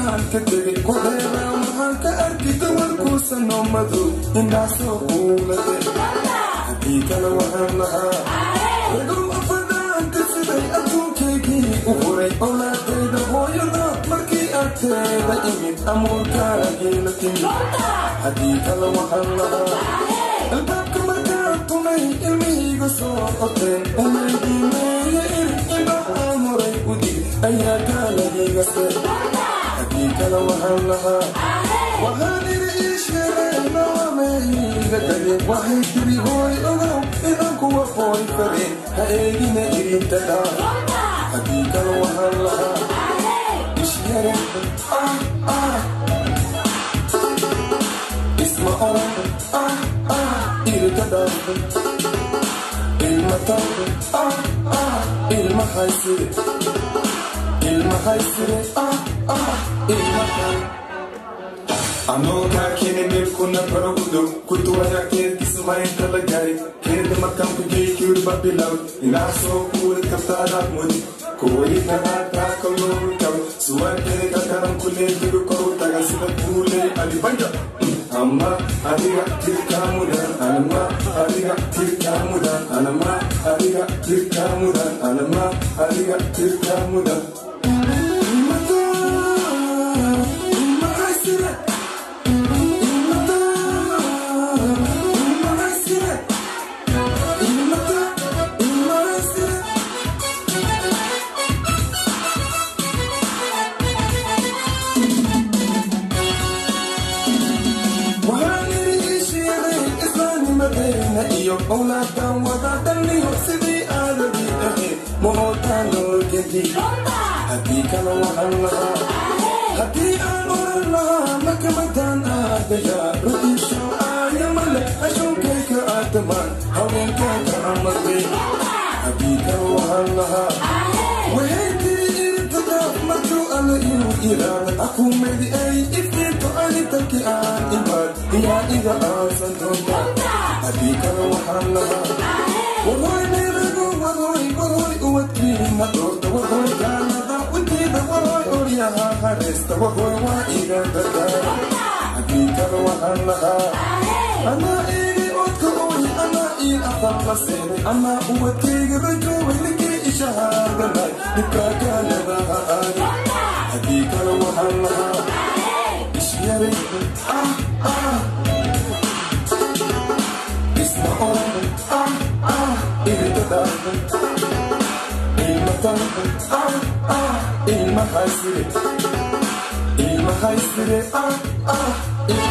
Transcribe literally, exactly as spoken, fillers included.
waxaan ka tegay ku reebaa waxaan ka arki dumarkuusa noomadu indhaasoo kuulade haddii kale waxaan lahaa ragow afadaanta siday adduunkaygii u huray owlaadayda hooyada markii agteeda imid amuurkaagii la timid haddii kale waxaan lahaa albaabka markaa tumay ilmihayga soo qoteen umaydiimeeye iri indhahaan horay u dig ayaa kaalagigase haddii kale waxaan lahaa waxaan iri ii sheegay naameyga tageen waxay tiri hooy ogow inaan kuwa hooy fadeen ha eegina irinta dhaa haddii kale waxaan lahaa ishyare ah ah isma oran ah ah irka dhaa ilma taw ah ah ilma haysire ilma haysire ah ah ilma hay anoogaa kene meel kuna baragudo kutuwaya keerkiisa maynta la gaaray keerda markaan ku geeykiir babilaw inaa soo kuway kabtaadaad mudi kuway nagaataa kaloogu kabo suwaakene kakaran kulee digu koru taga sida kuulee alibanja amma adiga tirkaa mudan anama adiga tirkaa mudan anama adiga tirkaa mudan anama adiga tirkaa mudan iyo owlaadkan wadaadaniyo sidii aadadii ahayd mahootaan loo gedi haddii kale waxaan lahaa haddii aan oran lahaa makamadaan aadayaa ru'isho aayamale ashoonkayka aadamaan haweenkayka amadey haddii kale waxaan lahaa waxay tiri irtadaaf markuu alla inuu iraada akuumedi ay iftiinto anitanki aan imaad iyaa iga aasan doonta haddii kale waxaan lahaa warhooy meelago warhooy warhooy uwadkiina doorta warhooy gaalada wintiida warhooy oryaha hareysta warhooy waa iga dadaara haddii kale waxaan lahaa anaa eegi odka ooy anaa iin afar la seenay anaa uwadkayga rajoobay ninkii ishahaadanay dhibkaa gaaladaha aadi haddii kale waxaan lahaa ishyare ah ah isma oran ah ah irka dhaa ilma tan ah ah ilma haysire ilma haysire ah ah